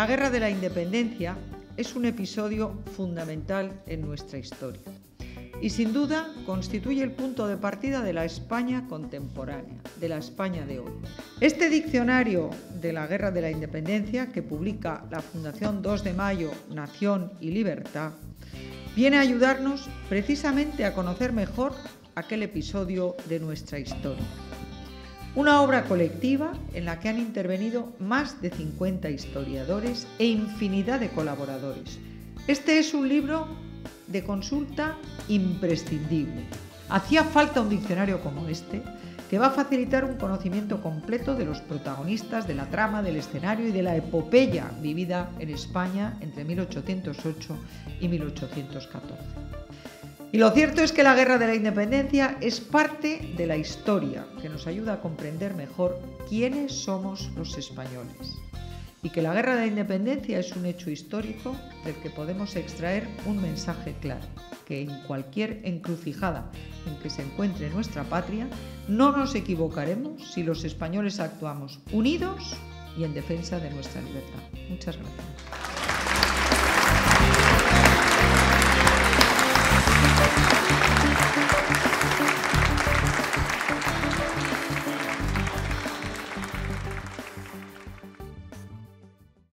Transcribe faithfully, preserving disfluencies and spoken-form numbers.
La Guerra de la Independencia es un episodio fundamental en nuestra historia y sin duda constituye el punto de partida de la España contemporánea, de la España de hoy. Este diccionario de la Guerra de la Independencia, que publica la Fundación dos de mayo, Nación y Libertad, viene a ayudarnos precisamente a conocer mejor aquel episodio de nuestra historia. Una obra colectiva en la que han intervenido más de cincuenta historiadores e infinidad de colaboradores. Este es un libro de consulta imprescindible. Hacía falta un diccionario como este, que va a facilitar un conocimiento completo de los protagonistas, de la trama, del escenario y de la epopeya vivida en España entre mil ochocientos ocho y mil ochocientos catorce. Y lo cierto es que la Guerra de la Independencia es parte de la historia que nos ayuda a comprender mejor quiénes somos los españoles. Y que la Guerra de la Independencia es un hecho histórico del que podemos extraer un mensaje claro, que en cualquier encrucijada en que se encuentre nuestra patria, no nos equivocaremos si los españoles actuamos unidos y en defensa de nuestra libertad. Muchas gracias.